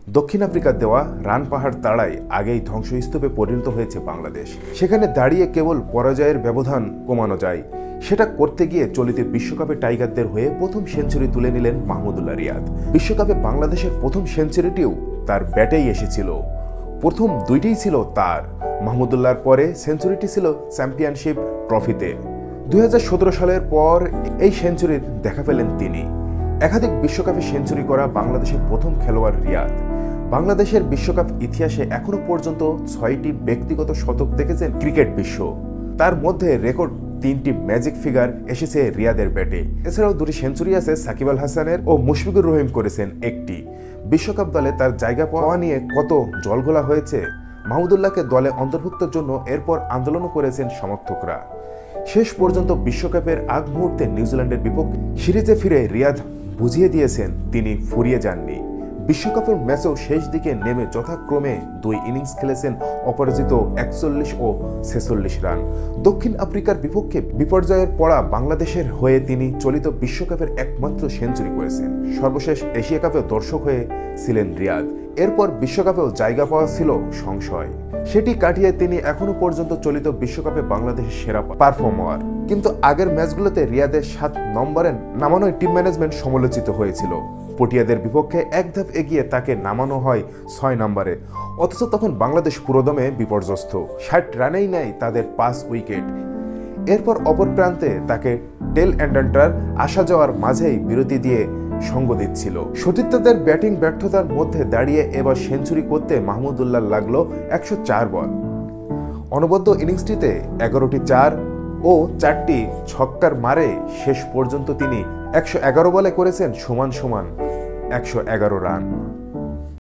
দক্ষিণ আফ্রিকার দেওয়া রান পাহাড় তাড়াই আগেই ধ্বংসস্তূপে পরিণত হয়েছে বাংলাদেশ। সেখানে দাঁড়িয়ে কেবল পরাজয়ের ব্যবধান কমানো যায়, সেটা করতে গিয়ে চলিত বিশ্বকাপে টাইগারদের হয়ে প্রথম সেঞ্চুরি তুলে নিলেন মাহমুদুল্লাহ রিয়াদ। বিশ্বকাপে বাংলাদেশের প্রথম সেঞ্চুরিটিও তার ব্যাটেই এসেছিল। প্রথম দুইটিই ছিল তার। মাহমুদুল্লাহর পরে সেঞ্চুরিটি ছিল চ্যাম্পিয়নশিপ ট্রফিতে। 2017 সালের পর এই সেঞ্চুরির দেখা পেলেন তিনি। একাধিক বিশ্বকাপে সেঞ্চুরি করা বাংলাদেশের প্রথম খেলোয়াড় রিয়াদ। বাংলাদেশের বিশ্বকাপ ইতিহাসে এখনো পর্যন্ত 6টি ব্যক্তিগত শতক দেখেছেন ক্রিকেট বিশ্ব। তার মধ্যে রেকর্ড 3টি ম্যাজিক ফিগার এসেছে রিয়াদের ব্যাটে। এছাড়াও 2টি সেঞ্চুরি আছে সাকিব আল হাসানের ও মুশফিকুর রহিম করেছেন 1টি। বিশ্বকাপ দলে তার জায়গা পাওয়া নিয়ে কত জলঘোলা হয়েছে। মাহমুদুল্লাহকে দলে অন্তর্ভুক্তের জন্য এরপর আন্দোলনও করেছেন সমর্থকরা। শেষ পর্যন্ত বিশ্বকাপের আগ মুহূর্তে নিউজিল্যান্ডের বিপক্ষে সিরিজে ফিরে রিয়াদ বুঝিয়ে দিয়েছেন তিনি ফুরিয়ে যাননি। বিশ্বকাপের ম্যাচেও শেষ দিকে নেমে যথাক্রমে 2 ইনিংস খেলেছেন অপরাজিত 41 ও 46 রান। দক্ষিণ আফ্রিকার বিপক্ষে বিপর্যয়ের পড়া বাংলাদেশের হয়ে তিনি চলিত বিশ্বকাপের একমাত্র সেঞ্চুরি করেছেন। সর্বশেষ এশিয়া কাপে দর্শক হয়ে ছিলেন রিয়াদ। এরপর বিশ্বকাপেও জায়গা পাওয়া ছিল সংশয়। সেটি কাটিয়ে তিনি এখনো পর্যন্ত চলিত বিশ্বকাপে বাংলাদেশের সেরা পারফর্মার। কিন্তু আগের ম্যাচগুলোতে রিয়াদের 7 নম্বরে নামানোয় টিম ম্যানেজমেন্ট সমালোচিত হয়েছিল। পটিয়াদের বিপক্ষে এক ধাপ এগিয়ে তাকে নামানো হয় 6 নম্বরে। অথচ তখন বাংলাদেশ পুরোদমে বিপর্যস্ত। 60 রানেই নেয় তাদের 5 উইকেট। এরপর অপর প্রান্তে তাকে টেল এন্ডান্টার আসা যাওয়ার মাঝেই বিরতি দিয়ে সঙ্গ দিচ্ছিল। সতীর্থদের ব্যাটিং ব্যর্থতার মধ্যে দাঁড়িয়ে এবার সেঞ্চুরি করতে মাহমুদুল্লাহ লাগলো 104 বল। অনবদ্য ইনিংসটিতে 11টি 4 ও 4টি ছক্কার মারে শেষ পর্যন্ত তিনি 111 বলে করেছেন সমান 111 রান।